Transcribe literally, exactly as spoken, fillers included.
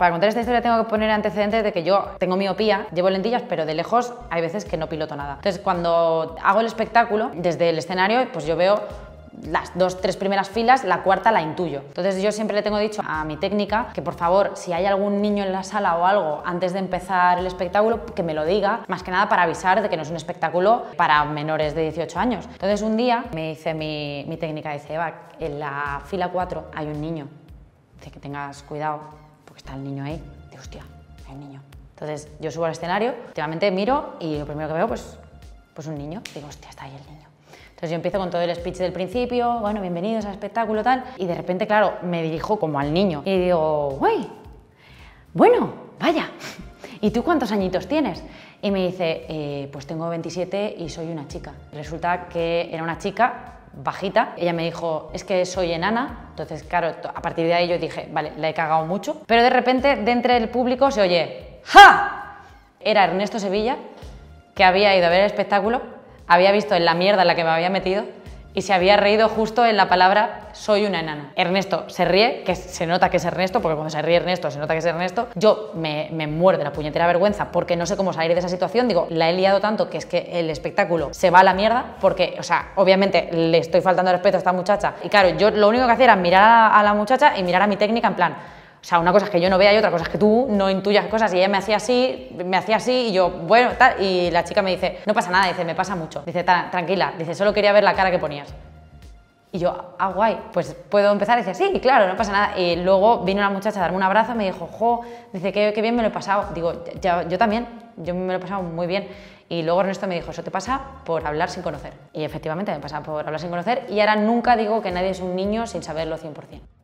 Para contar esta historia tengo que poner antecedentes de que yo tengo miopía, llevo lentillas, pero de lejos hay veces que no piloto nada. Entonces, cuando hago el espectáculo, desde el escenario, pues yo veo las dos, tres primeras filas, la cuarta la intuyo. Entonces yo siempre le tengo dicho a mi técnica que por favor, si hay algún niño en la sala o algo antes de empezar el espectáculo, que me lo diga, más que nada para avisar de que no es un espectáculo para menores de dieciocho años. Entonces un día me dice mi, mi técnica, dice, Eva, en la fila cuatro hay un niño, dice que tengas cuidado porque está el niño ahí. Digo, hostia, hay un niño. Entonces yo subo al escenario, últimamente miro y lo primero que veo pues, pues un niño. Digo, hostia, está ahí el niño. Entonces yo empiezo con todo el speech del principio, bueno, bienvenidos al espectáculo, tal, y de repente, claro, me dirijo como al niño y digo, uy, bueno, vaya, ¿y tú cuántos añitos tienes? Y me dice, eh, pues tengo veintisiete y soy una chica. Resulta que era una chica bajita, ella me dijo, es que soy enana, entonces claro, a partir de ahí yo dije, vale, la he cagado mucho, pero de repente, de entre el público se oye, ¡ja! Era Ernesto Sevilla, que había ido a ver el espectáculo, había visto en la mierda en la que me había metido y se había reído justo en la palabra soy una enana. Ernesto se ríe, que se nota que es Ernesto, porque cuando se ríe Ernesto se nota que es Ernesto. Yo me, me muero de la puñetera vergüenza porque no sé cómo salir de esa situación. Digo, la he liado tanto que es que el espectáculo se va a la mierda porque, o sea, obviamente le estoy faltando respeto a esta muchacha. Y claro, yo lo único que hacía era mirar a, a la muchacha y mirar a mi técnica en plan, o sea, una cosa es que yo no vea y otra cosa es que tú no intuyas cosas. Y ella me hacía así, me hacía así y yo, bueno, tal. Y la chica me dice, no pasa nada, dice, me pasa mucho. Dice, tranquila, dice, solo quería ver la cara que ponías. Y yo, ah, guay, pues puedo empezar. Y dice, sí, claro, no pasa nada. Y luego vino una muchacha a darme un abrazo y me dijo, jo, dice, qué, qué bien me lo he pasado. Digo, ya, yo también, yo me lo he pasado muy bien. Y luego Ernesto me dijo, eso te pasa por hablar sin conocer. Y efectivamente me pasa por hablar sin conocer. Y ahora nunca digo que nadie es un niño sin saberlo cien por cien.